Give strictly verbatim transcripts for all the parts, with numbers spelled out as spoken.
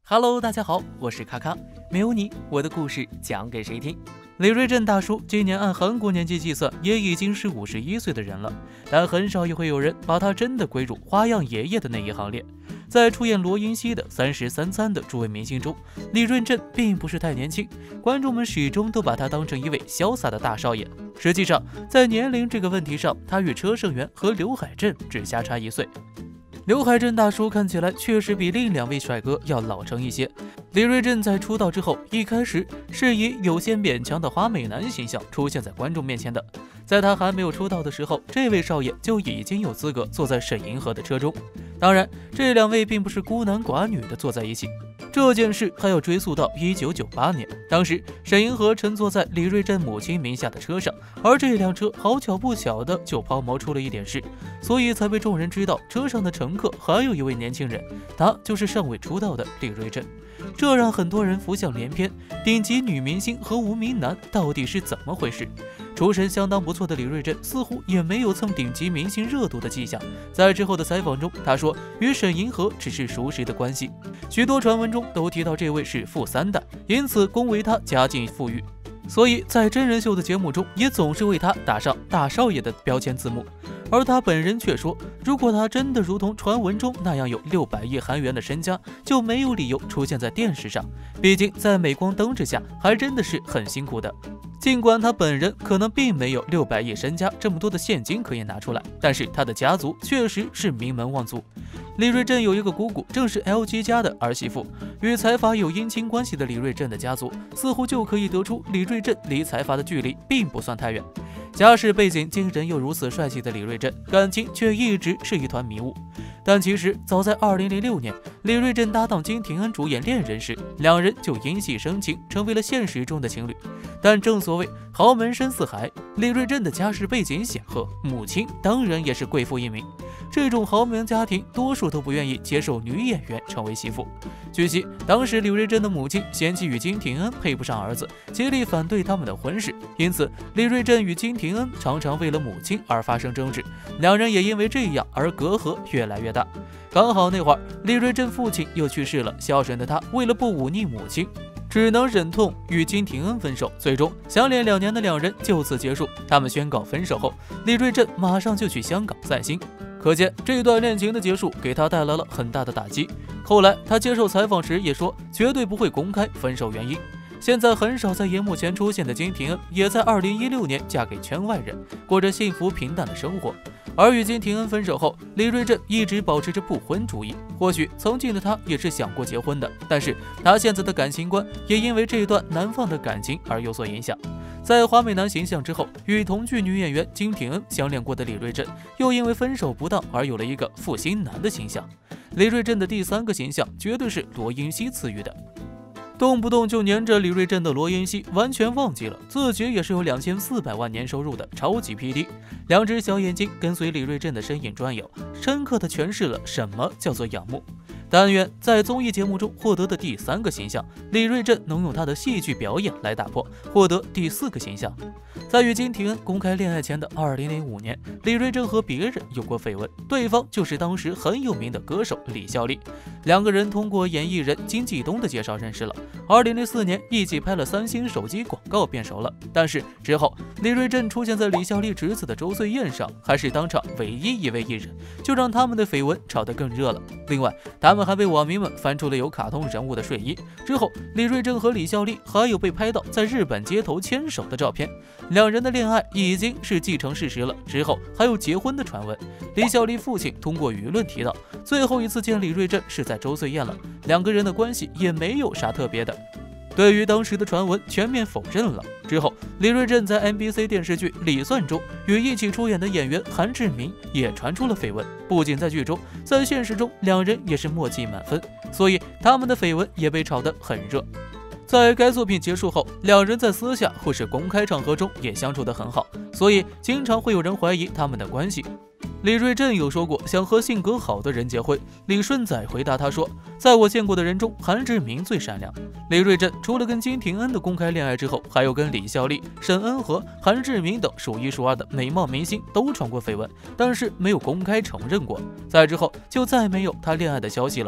Hello， 大家好，我是卡卡，没有你，我的故事讲给谁听？李瑞镇大叔今年按韩国年纪计算，也已经是五十一岁的人了，但很少也会有人把他真的归入花样爷爷的那一行列。在出演罗云熙的《三十三餐》的诸位明星中，李瑞镇并不是太年轻，观众们始终都把他当成一位潇洒的大少爷。实际上，在年龄这个问题上，他与车胜元和刘海镇只相差一岁。刘海镇大叔看起来确实比另两位帅哥要老成一些。李瑞镇在出道之后，一开始是以有些勉强的花美男形象出现在观众面前的。在他还没有出道的时候，这位少爷就已经有资格坐在沈银河的车中。当然，这两位并不是孤男寡女的坐在一起。这件事还要追溯到一九九八年，当时沈银河乘坐在李瑞镇母亲名下的车上，而这辆车好巧不巧的就抛锚出了一点事，所以才被众人知道车上的乘客还有一位年轻人，他就是尚未出道的李瑞镇。这让很多人浮想联翩，顶级女明星和无名男到底是怎么回事？出身相当不错的李瑞镇似乎也没有蹭顶级明星热度的迹象。在之后的采访中，他说与沈银河只是熟识的关系，许多传闻中都提到这位是富三代，因此恭维他家境富裕，所以在真人秀的节目中也总是为他打上大少爷的标签字幕。而他本人却说，如果他真的如同传闻中那样有六百亿韩元的身家，就没有理由出现在电视上，毕竟在镁光灯之下还真的是很辛苦的。尽管他本人可能并没有六百亿身家这么多的现金可以拿出来，但是他的家族确实是名门望族。李瑞镇有一个姑姑，正是 L G 家的儿媳妇。与财阀有姻亲关系的李瑞镇的家族，似乎就可以得出李瑞镇离财阀的距离并不算太远。家世背景惊人又如此帅气的李瑞镇，感情却一直是一团迷雾。但其实早在二零零六年，李瑞镇搭档金廷恩主演《恋人》时，两人就因戏生情，成为了现实中的情侣。但正所谓豪门深似海，李瑞镇的家世背景显赫，母亲当然也是贵妇一名。这种豪门家庭，多数都不愿意接受女演员成为媳妇。据悉，当时李瑞镇的母亲嫌弃与金廷恩配不上儿子，极力反对他们的婚事，因此李瑞镇与金廷恩常常为了母亲而发生争执，两人也因为这样而隔阂越来越大。刚好那会儿，李瑞镇父亲又去世了，孝顺的他为了不忤逆母亲，只能忍痛与金廷恩分手，最终相恋两年的两人就此结束。他们宣告分手后，李瑞镇马上就去香港散心。可见这段恋情的结束给他带来了很大的打击。后来他接受采访时也说，绝对不会公开分手原因。现在很少在荧幕前出现的金廷恩，也在二零一六年嫁给圈外人，过着幸福平淡的生活。而与金廷恩分手后，李瑞镇一直保持着不婚主义。或许曾经的他也是想过结婚的，但是他现在的感情观也因为这段难放的感情而有所影响。在花美男形象之后，与同剧女演员金廷恩相恋过的李瑞镇，又因为分手不当而有了一个负心男的形象。李瑞镇的第三个形象绝对是罗英熙赐予的。动不动就黏着李瑞镇的罗英熙，完全忘记了自己也是有两千四百万年收入的超级 P D。两只小眼睛跟随李瑞镇的身影转悠，深刻地诠释了什么叫做仰慕。但愿在综艺节目中获得的第三个形象，李瑞镇能用他的戏剧表演来打破，获得第四个形象。在与金廷恩公开恋爱前的二零零五年，李瑞镇和别人有过绯闻，对方就是当时很有名的歌手李孝利。两个人通过演艺人金继东的介绍认识了，二零零四年一起拍了三星手机广告变熟了。但是之后李瑞镇出现在李孝利侄子的周岁宴上，还是当场唯一一位艺人，就让他们的绯闻炒得更热了。另外他们还被网民们翻出了有卡通人物的睡衣。之后李瑞镇和李孝利还有被拍到在日本街头牵手的照片，两人的恋爱已经是既成事实了。之后还有结婚的传闻，李孝利父亲通过舆论提到，最后一次见李瑞镇是在周岁宴了，两个人的关系也没有啥特别的。对于当时的传闻全面否认了。之后李瑞镇在 M B C 电视剧《李算》中与一起出演的演员韩志明也传出了绯闻，不仅在剧中，在现实中两人也是默契满分，所以他们的绯闻也被炒得很热。在该作品结束后，两人在私下或是公开场合中也相处得很好，所以经常会有人怀疑他们的关系。李瑞镇有说过想和性格好的人结婚，李顺仔回答他说，在我见过的人中，韩志明最善良。李瑞镇除了跟金廷恩的公开恋爱之后，还有跟李孝利、沈恩和、韩志明等数一数二的美貌明星都传过绯闻，但是没有公开承认过。在之后就再没有他恋爱的消息了。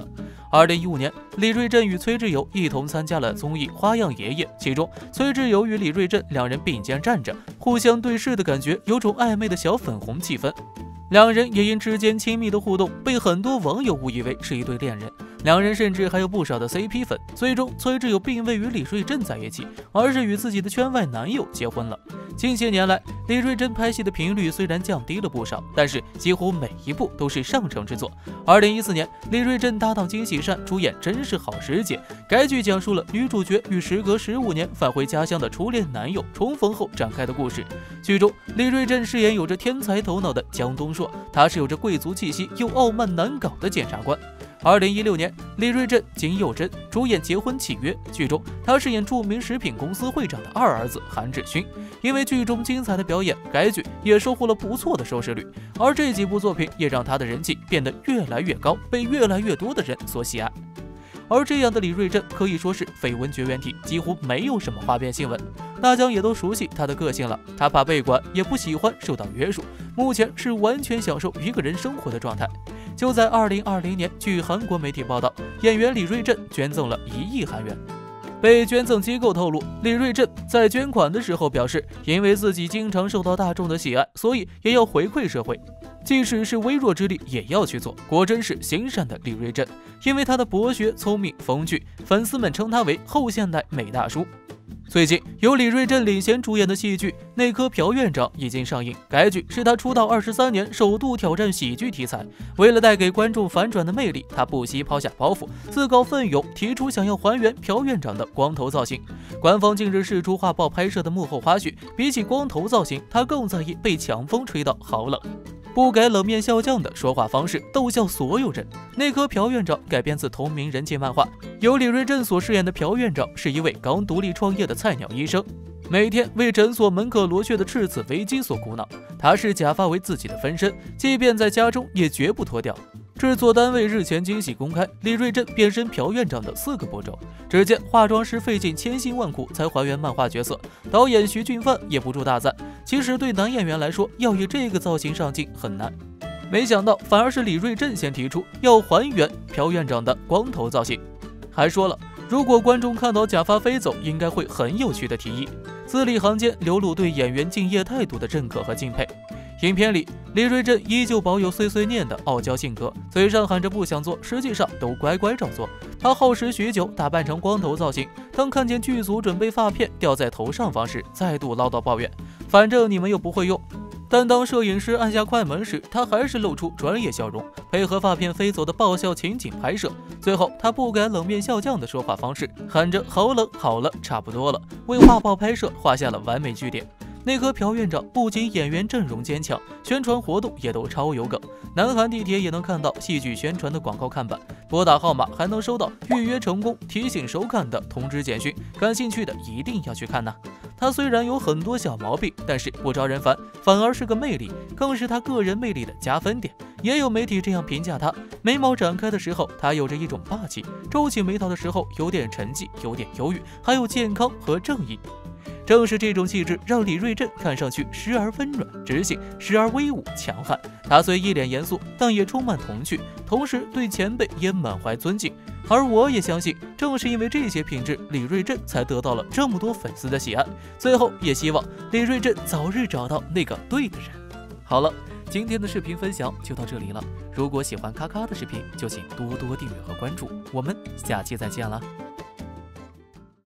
二零一五年，李瑞镇与崔智友一同参加了综艺《花样爷爷》，其中崔智友与李瑞镇两人并肩站着，互相对视的感觉有种暧昧的小粉红气氛。两人也因之间亲密的互动，被很多网友误以为是一对恋人。两人甚至还有不少的 C P 粉。最终，崔智友并未与李瑞镇在一起，而是与自己的圈外男友结婚了。近些年来，李瑞镇拍戏的频率虽然降低了不少，但是几乎每一部都是上乘之作。二零一四年，李瑞镇搭档金喜善主演《真是好时节》，该剧讲述了女主角与时隔十五年返回家乡的初恋男友重逢后展开的故事。剧中，李瑞镇饰演有着天才头脑的江东硕，他是有着贵族气息又傲慢难搞的检察官。二零一六年，李瑞镇、金佑珍主演《结婚契约》，剧中他饰演著名食品公司会长的二儿子韩志勋。因为剧中精彩的表演，该剧也收获了不错的收视率，而这几部作品也让他的人气变得越来越高，被越来越多的人所喜爱。而这样的李瑞镇可以说是绯闻绝缘体，几乎没有什么花边新闻，大家也都熟悉他的个性了。他怕被管，也不喜欢受到约束，目前是完全享受一个人生活的状态。就在二零二零年，据韩国媒体报道，演员李瑞镇捐赠了一亿韩元。被捐赠机构透露，李瑞镇在捐款的时候表示，因为自己经常受到大众的喜爱，所以也要回馈社会，即使是微弱之力也要去做。果真是行善的李瑞镇，因为他的博学、聪明、风趣，粉丝们称他为后现代美大叔。最近由李瑞镇领衔主演的戏剧《那颗朴院长》已经上映。该剧是他出道二十三年首度挑战喜剧题材，为了带给观众反转的魅力，他不惜抛下包袱，自告奋勇提出想要还原朴院长的光头造型。官方近日释出画报拍摄的幕后花絮，比起光头造型，他更在意被强风吹到好冷。不改冷面笑匠的说话方式，逗笑所有人。那颗朴院长改编自同名人气漫画，由李瑞镇所饰演的朴院长是一位刚独立创业的菜鸟医生，每天为诊所门可罗雀的赤子危机所苦恼。他视假发为自己的分身，即便在家中也绝不脱掉。制作单位日前惊喜公开李瑞镇变身朴院长的四个步骤，只见化妆师费尽千辛万苦才还原漫画角色，导演徐俊范也不住大赞。其实对男演员来说，要以这个造型上镜很难，没想到反而是李瑞镇先提出要还原朴院长的光头造型，还说了如果观众看到假发飞走，应该会很有趣的提议，字里行间流露对演员敬业态度的认可和敬佩。影片里，李瑞镇依旧保有碎碎念的傲娇性格，嘴上喊着不想做，实际上都乖乖照做。他耗时许久打扮成光头造型，当看见剧组准备发片掉在头上方时，再度唠叨抱怨，反正你们又不会用。但当摄影师按下快门时，他还是露出专业笑容，配合发片飞走的爆笑情景拍摄。最后，他不改冷面笑匠的说话方式，喊着好冷好了，差不多了，为画报拍摄画下了完美句点。那颗朴院长不仅演员阵容坚强，宣传活动也都超有梗。南韩地铁也能看到戏剧宣传的广告看板，拨打号码还能收到预约成功、提醒收看的通知简讯。感兴趣的一定要去看呐！他虽然有很多小毛病，但是不招人烦，反而是个魅力，更是他个人魅力的加分点。也有媒体这样评价他：眉毛展开的时候，他有着一种霸气；皱起眉头的时候，有点沉寂，有点忧郁，还有健康和正义。正是这种气质，让李瑞镇看上去时而温软知性，时而威武强悍。他虽一脸严肃，但也充满童趣，同时对前辈也满怀尊敬。而我也相信，正是因为这些品质，李瑞镇才得到了这么多粉丝的喜爱。最后，也希望李瑞镇早日找到那个对的人。好了，今天的视频分享就到这里了。如果喜欢咔咔的视频，就请多多订阅和关注。我们下期再见了。